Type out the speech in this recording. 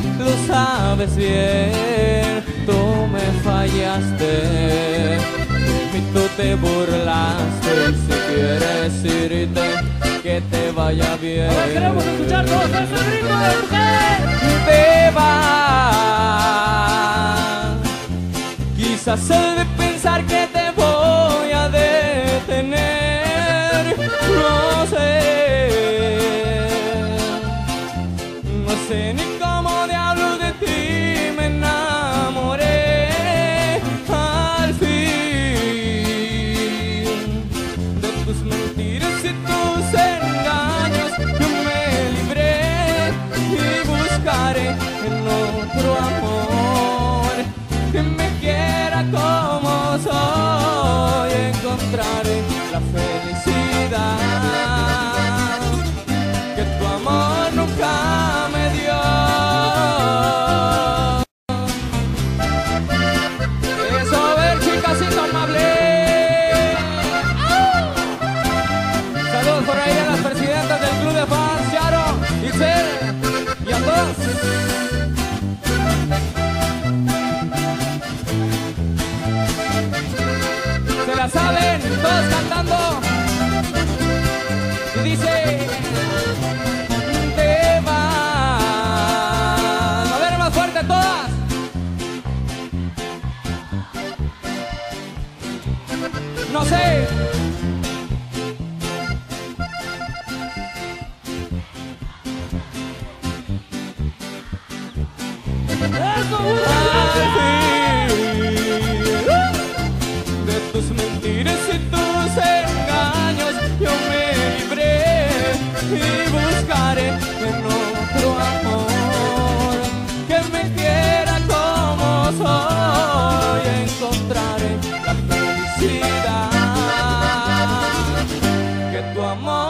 lo sabes bien, tú me fallaste, de mí tú te burlaste, y si quieres irte, que te vaya bien. Ahora queremos escuchar todos ese ritmo de mujer. Te vas, quizás he de pensar que te voy a detener, no sé ni cómo diablos de ti me enamoré al fin, de tus mentiras y tus engaños yo me libré y buscaré en otro amor que me quiera como soy, encontraré la felicidad que tu amor nunca me dio. Eso, a ver, chicas indomables. Saludos por ahí a las presidentas del club de fans, Charo, Isel y a todos. Se la saben, todos cantando. Y dice: te vas. A ver, más fuerte todas. No sé. Eso, de tus mentiras y tus engaños yo me libré y buscaré en otro amor que me quiera como soy, encontraré la felicidad que tu amor